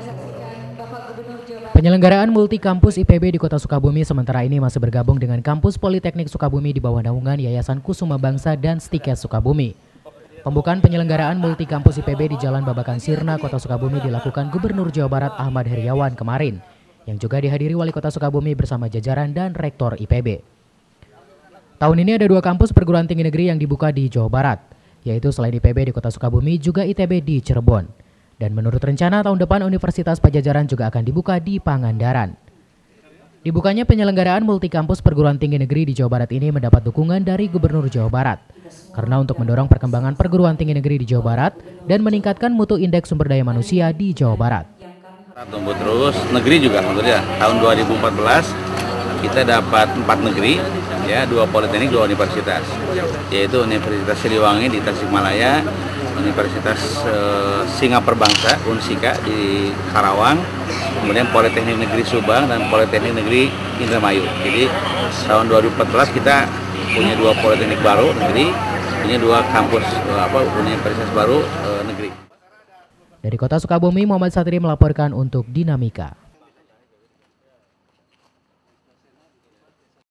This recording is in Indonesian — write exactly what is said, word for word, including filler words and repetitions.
Penyelenggaraan multi kampus I P B di Kota Sukabumi sementara ini masih bergabung dengan Kampus Politeknik Sukabumi di bawah naungan Yayasan Kusuma Bangsa dan Stikes Sukabumi. Pembukaan penyelenggaraan multi kampus I P B di Jalan Babakan Sirna, Kota Sukabumi dilakukan Gubernur Jawa Barat Ahmad Heriawan kemarin, yang juga dihadiri Wali Kota Sukabumi bersama jajaran dan Rektor I P B. Tahun ini ada dua kampus perguruan tinggi negeri yang dibuka di Jawa Barat, yaitu selain I P B di Kota Sukabumi juga I T B di Cirebon. Dan menurut rencana tahun depan Universitas Padjadjaran juga akan dibuka di Pangandaran. Dibukanya penyelenggaraan multi kampus perguruan tinggi negeri di Jawa Barat ini mendapat dukungan dari Gubernur Jawa Barat. Karena untuk mendorong perkembangan perguruan tinggi negeri di Jawa Barat dan meningkatkan mutu indeks sumber daya manusia di Jawa Barat. Tumbuh terus, negeri juga alhamdulillah. Tahun dua ribu empat belas kita dapat empat negeri, ya, dua politeknik, dua universitas, yaitu Universitas Siliwangi di Tasikmalaya, Universitas uh, Singapura Bangsa Unsika di Karawang, kemudian Politeknik Negeri Subang dan Politeknik Negeri Indramayu. Jadi tahun dua ribu empat belas kita punya dua politeknik baru negeri, punya dua kampus uh, apa universitas baru uh, negeri. Dari Kota Sukabumi, Muhammad Satri melaporkan untuk Dinamika.